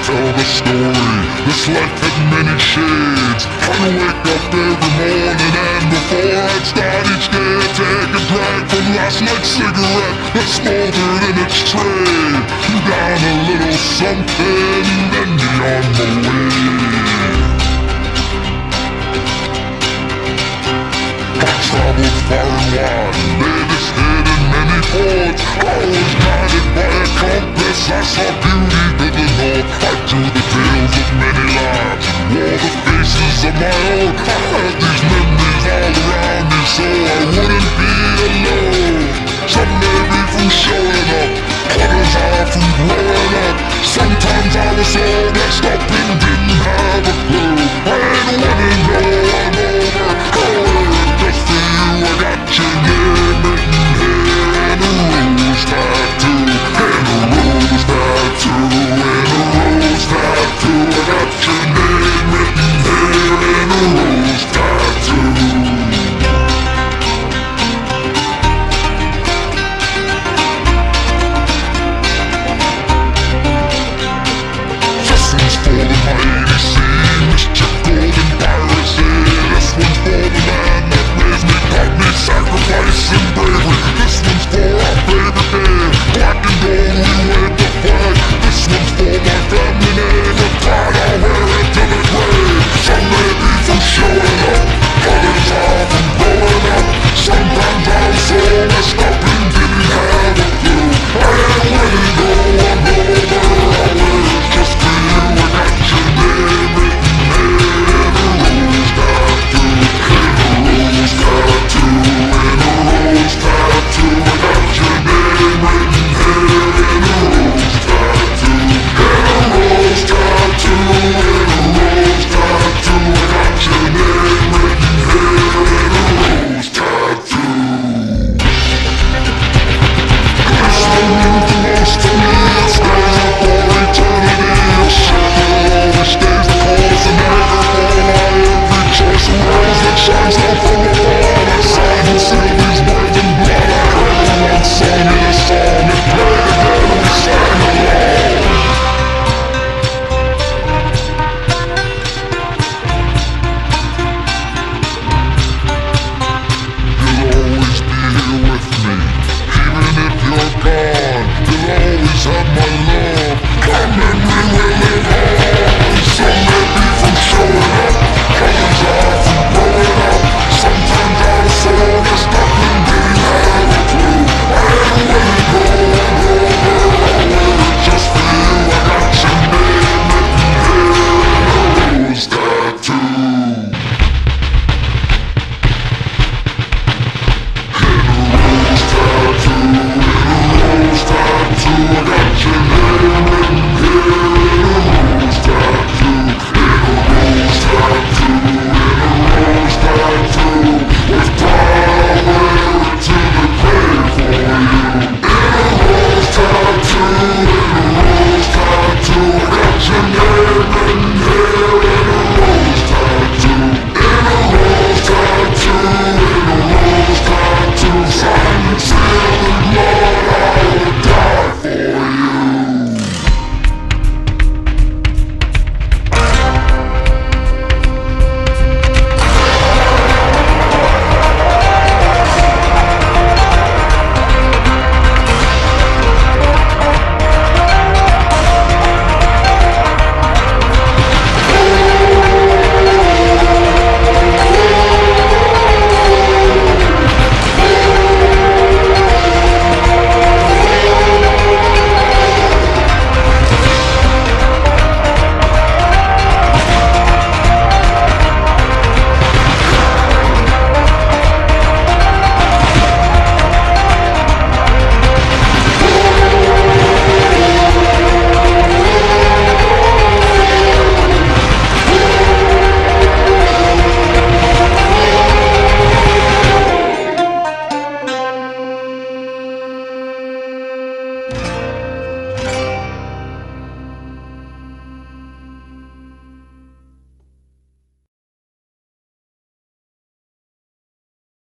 tell the story. This life had many shades. I'd wake up every morning, and before I'd start each day, I'd take a drag from last night's cigarette that smoldered in its tray. Down a little something, then be on my way. I traveled far and wide, laid this head in many ports. I was guided by a compass, I saw beauty to the north. I drew the tales of many lives, wore the faces of my own. I had these memories all around me, so I wouldn't be alone. Some may be from showing up, others are from growing up. Sometimes I was so messed up